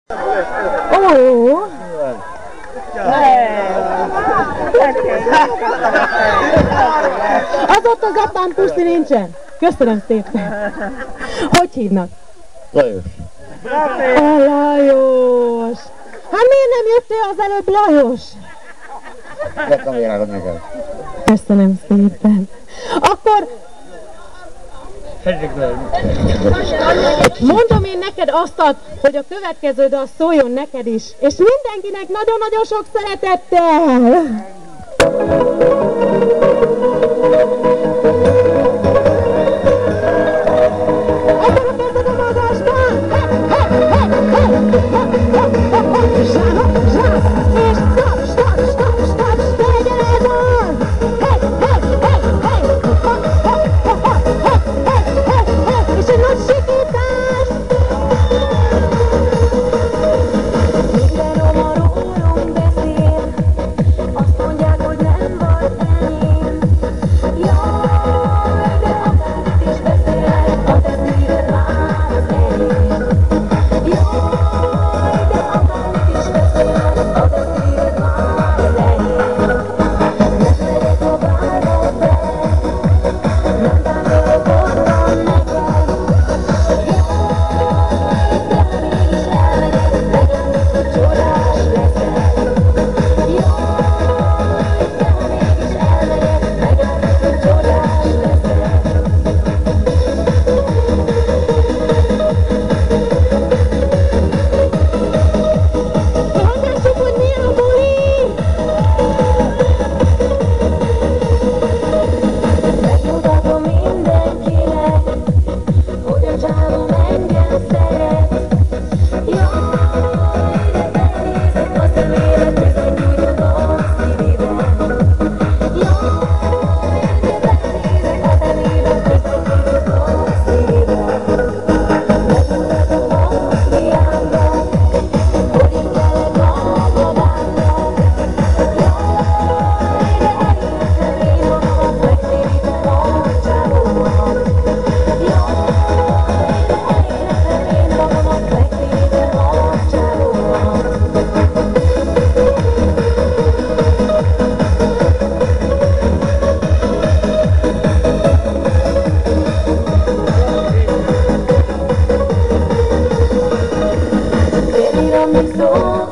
Ó! Azóta az apám puszti nincsen. Köszönöm szépen. Hogy hívnak? Lajos. A Lajos. Hát miért nem jöttél az előbb, Lajos? Bekamérálod neked. Köszönöm szépen. Akkor mondom én neked azt, hogy a következő dal szóljon neked is, és mindenkinek nagyon-nagyon sok szeretettel! Akkor kezded a magasban! És stop, stop, stop, stop, tegyen ez az! És egy nagy sikítás! Minden roma rólunk beszél, azt mondják, hogy nem vagy enyém. Jaj, de akármit is beszél, a te szíved már az enyém. Jaj, de akármit is beszél, a te szíved már az enyém. Ne szeretj, ha bánod veled, nem támolok ottan neked. Jaj, de ha mégis elmegyek, legyen biztos csodás leszel. Jaj, de ha mégis elmegyek, legyen biztos csodás leszel. Hallgassuk, hogy mi a buli! Megmutatom mindenkinek, hogy a csávó engem szeret. Jaj, de belenézek a szemébe, bizony gyújtok a szívében. Jaj, de belenézek a szemébe, bizony gyújtok a szívében. Megmutatom Ausztriának, hogy itt kelek a magának. Jaj, de elértem én magamat, megtérítem a csávómat. Jaj, de elértem én magamat, megtérítem a csávómat. Tiramisu